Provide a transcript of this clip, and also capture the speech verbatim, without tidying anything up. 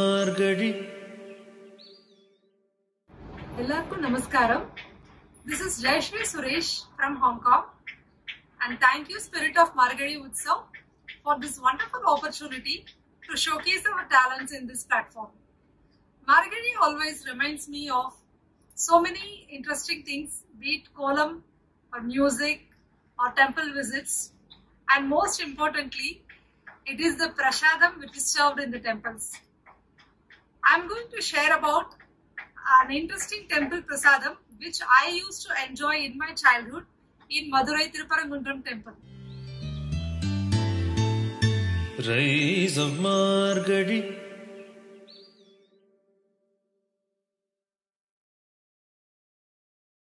Margadi. Ellarku namaskaram. This is Jayashri Suresh from Hong Kong, and thank you Spirit of Margadi Utsav for this wonderful opportunity to showcase our talents in this platform. Margadi always reminds me of so many interesting things, be it kolam or music or temple visits, and most importantly, it is the prasadam which is served in the temples. I am going to share about an interesting temple prasadam which I used to enjoy in my childhood in Madurai Thiruparangundram temple. Rise of Margadi.